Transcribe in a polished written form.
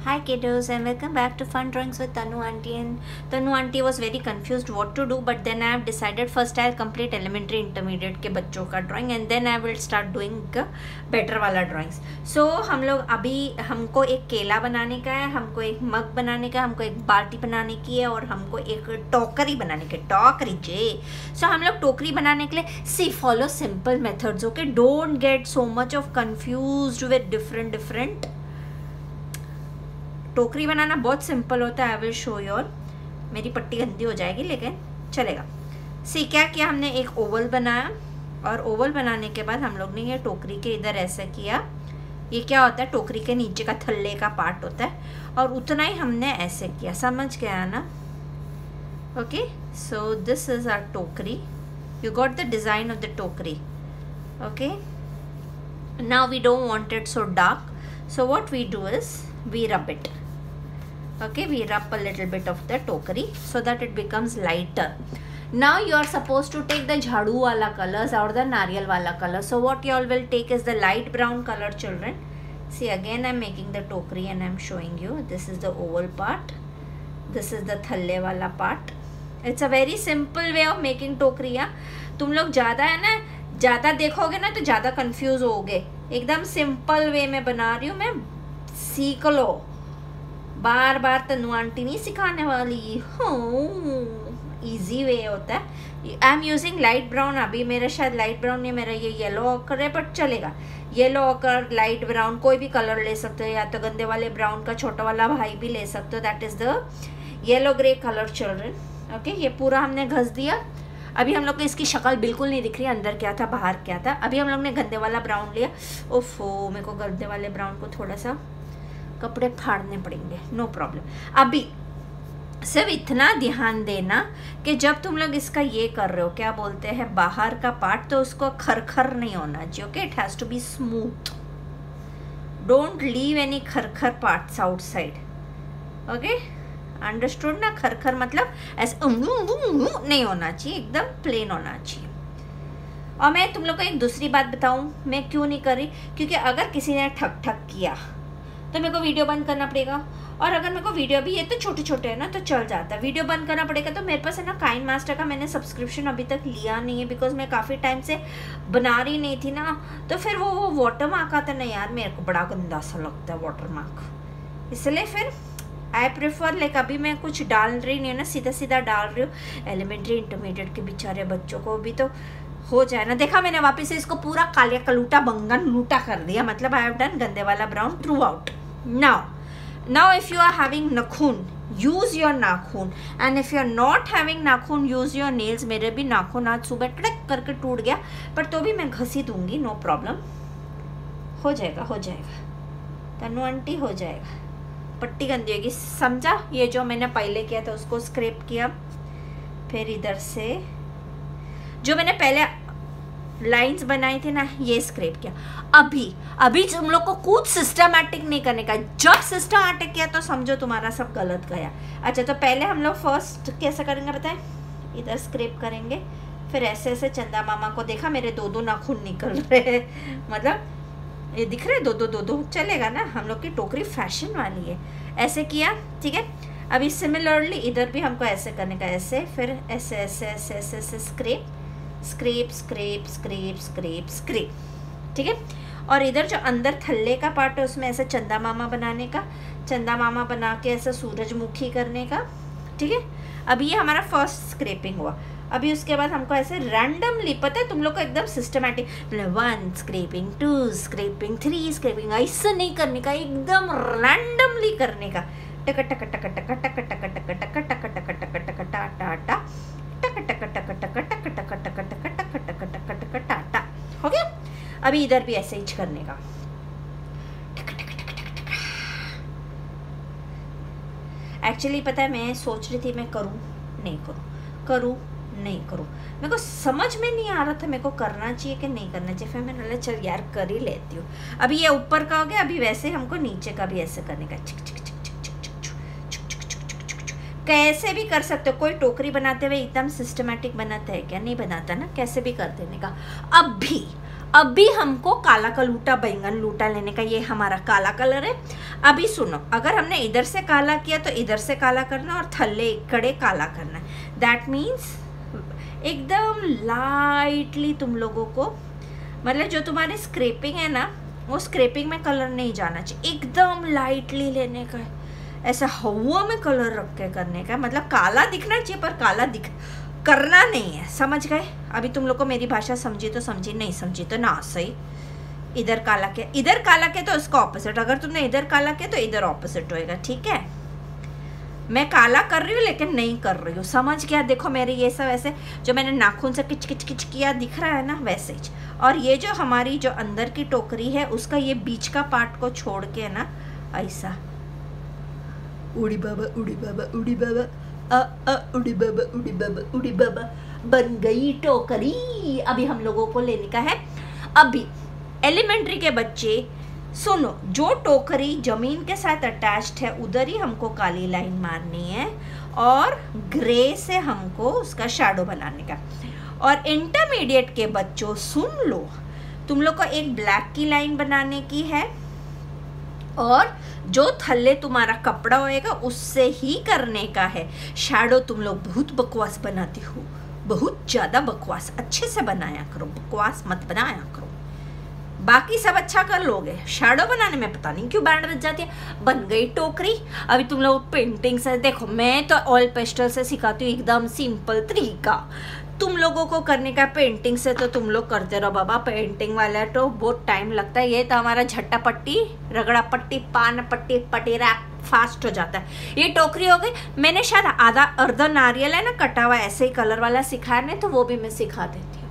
Hi kiddos and welcome back to Fun Drawings with Tanu Auntie. And Tanu Auntie was very confused what to do, but then I have decided first I'll complete elementary intermediate के बच्चों का drawing and then I will start doing better वाला drawings. So हम लोग अभी हमको एक केला बनाने का है, हमको एक मग बनाने का है, हमको एक बाल्टी बनाने की है और हमको एक टोकरी बनाने की टोकरी जे. So हम लोग टोकरी बनाने के लिए see follow simple methods, okay? Don't get so much of confused with different टोकरी बनाना बहुत सिंपल होता है. I will show you all. मेरी पट्टी गंदी हो जाएगी लेकिन चलेगा. सी क्या किया हमने, एक ओवल बनाया और ओवल बनाने के बाद हम लोग ने ये टोकरी के इधर ऐसा किया. ये क्या होता है, टोकरी के नीचे का थल्ले का पार्ट होता है और उतना ही हमने ऐसे किया. समझ गया ना? Okay, so this is our टोकरी. You got the design of the टोकरी. Okay, now we don't want it so dark, so what we do is we rub it. Okay, we rub a little bit of the tokari so that it becomes lighter. Now you are supposed to take the jhadu wala colors or the nariyal wala color. So what you all will take is the light brown color, children. See, again I'm making the tokari and I'm showing you. This is the oval part, this is the thalle wala part. It's a very simple way of making tokari. तुम लोग ज़्यादा है ना, ज़्यादा देखोगे ना तो ज़्यादा कंफ्यूज होगे. एकदम सिंपल वे में बना रही हूँ मैं, सीख लो. बार बार तनु आंटी नहीं सिखाने वाली. इजी वे होता है. I am using light brown. अभी मेरा शायद लाइट ब्राउन नहीं, मेरा ये येलो ऑकर है, बट चलेगा. येलो ऑकर, लाइट ब्राउन, कोई भी कलर ले सकते हो, या तो गंदे वाले ब्राउन का छोटा वाला भाई भी ले सकते हो. That is the yellow grey colour, children. Okay, ये पूरा हमने घस दिया. अभी हम लोग को इसकी शक्ल बिल्कुल नहीं दिख रही, अंदर क्या था बाहर क्या था. अभी हम लोग ने गंदे वाला ब्राउन लिया. ओफो, मेरे को गंदे वाले ब्राउन को थोड़ा सा कपड़े फाड़ने पड़ेंगे. No problem. अभी सिर्फ इतना ध्यान देना कि जब तुम लोग इसका ये कर रहे हो, क्या बोलते हैं, बाहर का पार्ट, तो उसको खरखर नहीं होना चाहिए. Okay, it has to be smooth. Don't leave any खरखर पार्ट्स आउटसाइड. ओके, अंडरस्टूड ना? खरखर मतलब ऐसे नहीं होना चाहिए, एकदम प्लेन होना चाहिए. और मैं तुम लोग को एक दूसरी बात बताऊं, मैं क्यों नहीं कर रही, क्योंकि अगर किसी ने ठक ठक किया तो मेरे को वीडियो बंद करना पड़ेगा. और अगर मेरे को वीडियो भी, ये तो छोटे छोटे है ना तो चल जाता है, वीडियो बंद करना पड़ेगा. तो मेरे पास है ना काइंड मास्टर का मैंने सब्सक्रिप्शन अभी तक लिया नहीं है, बिकॉज मैं काफ़ी टाइम से बना रही नहीं थी ना. तो फिर वो वाटर मार्क आता ना यार, मेरे को बड़ा गंदा सा लगता है वाटर मार्क. इसलिए फिर आई प्रेफर लाइक, अभी मैं कुछ डाल रही नहीं हूँ ना, सीधा सीधा डाल रही हूँ. एलिमेंट्री इंटरमीडिएट के बेचारे बच्चों को भी तो हो जाए ना. देखा मैंने वापस से इसको पूरा कालिया कलूटा बंगन लूटा कर दिया. मतलब आई हैव डन गंदे वाला brown throughout. Now if you are having nakhun, use your nakhun, and if you are not having nakhun, use your nails. मेरे भी नाखून आज सुबह टक करके टूट गया, पर तो भी मैं घसी दूंगी. नो प्रॉब्लम, हो जाएगा हो जाएगा तनु आंटी, हो जाएगा. पट्टी गंदी होगी, समझा? ये जो मैंने पहले किया था उसको स्क्रैप किया, फिर इधर से जो मैंने पहले लाइंस बनाई थी ना, ये स्क्रैप किया. अभी तुम लोग को कुछ सिस्टमैटिक नहीं करने का. जब सिस्टमैटिक किया तो समझो तुम्हारा सब गलत गया. अच्छा, तो पहले हम लोग फर्स्ट कैसे करेंगे बताएं? इधर स्क्रैप करेंगे, फिर ऐसे ऐसे चंदा मामा को, देखा मेरे दो नाखून निकल रहे मतलब ये दिख रहे दो चलेगा ना. हम लोग की टोकरी फैशन वाली है. ऐसे किया, ठीक है. अभी सिमिलरली इधर भी हमको ऐसे करने का, ऐसे, फिर ऐसे ऐसे ऐसे ऐसे ऐसे scrap scrap scrap scrap scrap scrap, ठीक है. और इधर जो अंदर थल्ले का पार्ट है उसमें ऐसे चंदा मामा बनाने का, चंदा मामा बना के ऐसा सूरजमुखी करने का, ठीक है. अभी ये हमारा फर्स्ट स्क्रैपिंग हुआ. अभी उसके बाद हमको ऐसे रैंडमली, पता है तुम लोग को एकदम सिस्टमैटिक, 1 स्क्रैपिंग, 2 स्क्रैपिंग, 3 स्क्रैपिंग, ऐसा नहीं करने का, एकदम रैंडमली करने का. टक टक टक टक टक टक टक टक टक टक टक टक टक टक टा टा टा, टक टक टक टक टक टक टक टक टक टक टक टक टक टा टा. हो गया. अभी इधर भी ऐसे ही करने का. एक्चुअली पता है मैं सोच रही थी मैं करूँ नहीं करूँ, करूँ नहीं करूँ. मेरे को समझ में नहीं आ रहा था मेरे को करना चाहिए कि नहीं करना चाहिए. फिर मैंने बोला चल यार कर ही लेती हूँ. अभी ये ऊपर का हो गया. अभी वैसे हमको नीचे का भी ऐसे करने का. कैसे भी कर सकते हो. कोई टोकरी बनाते हुए एकदम सिस्टमैटिक बनाता है क्या? नहीं बनाता ना, कैसे भी कर देने का. अभी हमको काला कलूटा बैंगन लूटा लेने का. ये हमारा काला कलर है. अभी सुनो, अगर हमने इधर से काला किया तो इधर से काला करना और थल्ले इकड़े काला करना है। दैट मीन्स एकदम लाइटली तुम लोगों को, मतलब जो तुम्हारी स्क्रैपिंग है ना, वो स्क्रैपिंग में कलर नहीं जाना चाहिए, एकदम लाइटली लेने का है, ऐसा हवा में कलर रख के करने का। मतलब काला दिखना चाहिए पर काला दिख करना नहीं है, समझ गए? अभी तुम लोग को मेरी भाषा समझी तो समझी, नहीं समझी तो ना सही। इधर काला किया, इधर काला किया तो इसका ऑपोजिट, अगर तुमने इधर काला किया तो इधर ऑपोजिट होएगा, ठीक है? मैं काला कर रही हूँ लेकिन नहीं कर रही हूँ, समझ गया? देखो मेरे ये सब ऐसे जो मैंने नाखून से किच किच किच किया दिख रहा है ना, वैसे ही। और ये जो हमारी जो अंदर की टोकरी है उसका ये बीच का पार्ट को छोड़ के ना ऐसा, उड़ी बाबा उड़ी बाबा उड़ी बाबा उड़ी बाबा उड़ी बाबा उड़ी बाबा, बन गई टोकरी। अभी हम लोगों को लेने का है, अभी एलिमेंट्री के बच्चे सुनो, जो टोकरी जमीन के साथ अटैच्ड है उधर ही हमको काली लाइन मारनी है और ग्रे से हमको उसका शैडो बनाने का। और इंटरमीडिएट के बच्चों सुन लो, तुम लोग को एक ब्लैक की लाइन बनाने की है और जो थल्ले तुम्हारा कपड़ा होएगा उससे ही करने का है। शैडो तुम लोग बहुत बकवास बनाती हो, बहुत ज़्यादा बकवास, अच्छे से बनाया करो, बकवास मत बनाया करो। बाकी सब अच्छा कर लोगे, शैडो बनाने में पता नहीं क्यों बैंड रच जाती है। बन गई टोकरी। अभी तुम लोग पेंटिंग से देखो, मैं तो ऑयल पेस्टल से सिखाती हूँ, एकदम सिंपल तरीका। तुम लोगों को करने का पेंटिंग से तो तुम लोग करते रहो बाबा, पेंटिंग वाला तो बहुत टाइम लगता है। ये तो हमारा झट्टा पट्टी, रगड़ा पट्टी, पान पट्टी, पटेरा फास्ट हो जाता है। ये टोकरी हो गई। मैंने शायद आधा अर्धा नारियल है ना कटा हुआ, ऐसे ही कलर वाला सिखाया नहीं तो वो भी मैं सिखा देती हूँ।